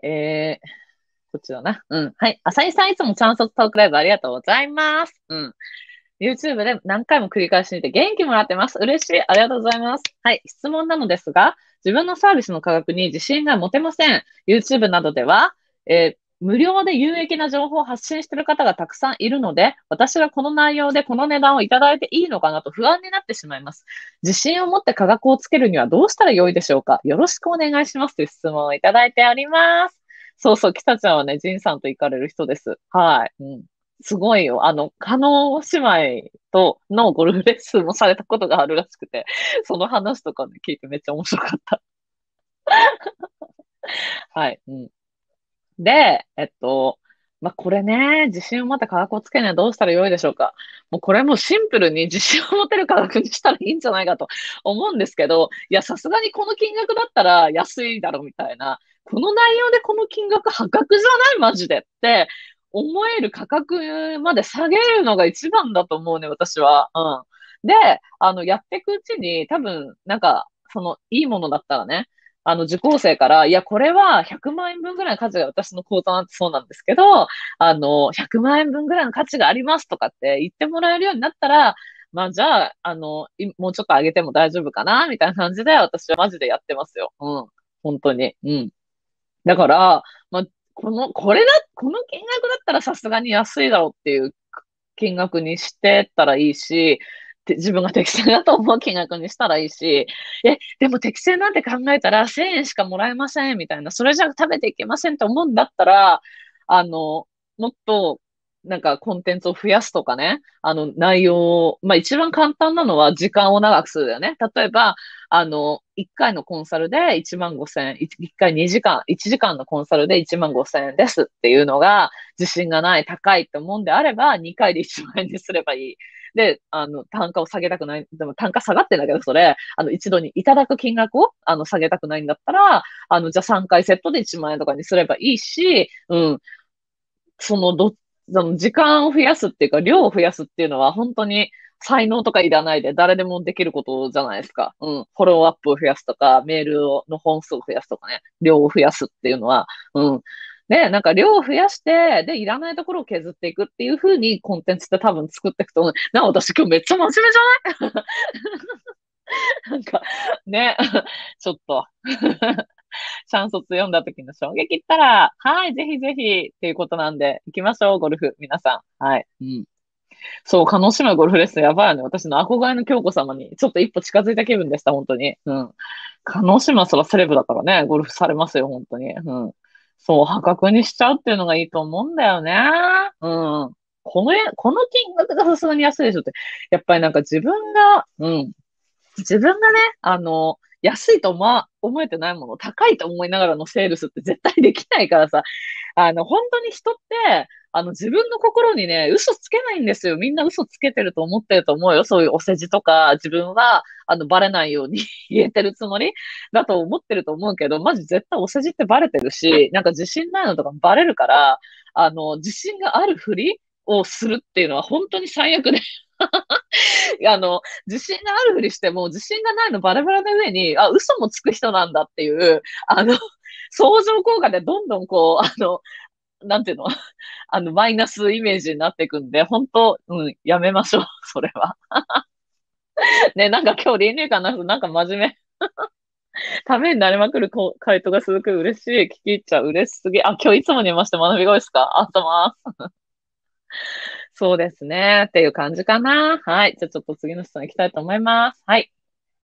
えー、こっちだな。うん。はい。浅井さんいつもチャンストークライブありがとうございます。うん。YouTube で何回も繰り返し見て元気もらってます。嬉しい。ありがとうございます。はい。質問なのですが、自分のサービスの価格に自信が持てません。YouTube などでは、無料で有益な情報を発信している方がたくさんいるので、私がこの内容でこの値段をいただいていいのかなと不安になってしまいます。自信を持って価格をつけるにはどうしたらよいでしょうか？よろしくお願いしますという質問をいただいております。そうそう、北ちゃんはね、ジンさんと行かれる人です。はい。うん。すごいよ。加納姉妹とのゴルフレッスンもされたことがあるらしくて、その話とかね、聞いてめっちゃ面白かった。はい。うん。で、まあ、これね、自信を持って価格をつけるにはどうしたらよいでしょうか。もうこれもシンプルに自信を持てる価格にしたらいいんじゃないかと思うんですけど、いや、さすがにこの金額だったら安いだろみたいな、この内容でこの金額破格じゃないマジでって思える価格まで下げるのが一番だと思うね、私は。うん。で、やっていくうちに多分、なんか、いいものだったらね、受講生から、いや、これは100万円分ぐらいの価値が私の口座なんてそうなんですけど、100万円分ぐらいの価値がありますとかって言ってもらえるようになったら、まあ、じゃあ、もうちょっと上げても大丈夫かなみたいな感じで、私はマジでやってますよ。うん。本当に。うん。だから、まあ、この金額だったらさすがに安いだろうっていう金額にしてったらいいし、自分が適正だと思う金額にしたらいいし、でも適正なんて考えたら1000円しかもらえませんみたいな、それじゃ食べていけませんと思うんだったら、もっと、なんかコンテンツを増やすとかね、内容を、まあ一番簡単なのは時間を長くするよね。例えば、1回のコンサルで1万5千円、1回2時間、1時間のコンサルで1万5千円ですっていうのが、自信がない、高いって思うんであれば、2回で1万円にすればいい。で、単価を下げたくない。でも単価下がってんだけど、それ、一度にいただく金額を、下げたくないんだったら、じゃあ3回セットで1万円とかにすればいいし、うん、その、ど、その時間を増やすっていうか、量を増やすっていうのは、本当に才能とかいらないで、誰でもできることじゃないですか。うん。フォローアップを増やすとか、メールの本数を増やすとかね、量を増やすっていうのは、うん。で、なんか量を増やして、で、いらないところを削っていくっていう風にコンテンツって多分作っていくと思う。私今日めっちゃ真面目じゃないなんか、ね、ちょっとチャンスを読んだ時の衝撃ったら、はい、ぜひぜひっていうことなんで、行きましょう、ゴルフ、皆さん。はい。うん。そう、叶姉妹ゴルフレッスンやばいよね。私の憧れの京子様に、ちょっと一歩近づいた気分でした、本当に。うん。叶姉妹はそらセレブだからね、ゴルフされますよ、本当に。うん。そう、破格にしちゃうっていうのがいいと思うんだよね。うん。この金額がさすがに安いでしょって。やっぱりなんか自分がね、安いと思えてないもの、高いと思いながらのセールスって絶対できないからさ、本当に人って、自分の心にね、嘘つけないんですよ。みんな嘘つけてると思ってると思うよ。そういうお世辞とか、自分は、バレないように言えてるつもりだと思ってると思うけど、マジ絶対お世辞ってバレてるし、なんか自信ないのとかバレるから、自信があるふりをするっていうのは本当に最悪で自信があるふりしても、自信がないのバラバラな上に、嘘もつく人なんだっていう、相乗効果でどんどんこう、なんていうのマイナスイメージになっていくんで、本当、うん、やめましょう、それは。ね、なんか今日倫理観の人、なんか真面目、ためになりまくる回答がすごく嬉しい。聞き入っちゃう。嬉しすぎ。今日いつもにいまして学び声ですか？とます。そうですね。っていう感じかな。はい。じゃあちょっと次の質問行きたいと思います。はい。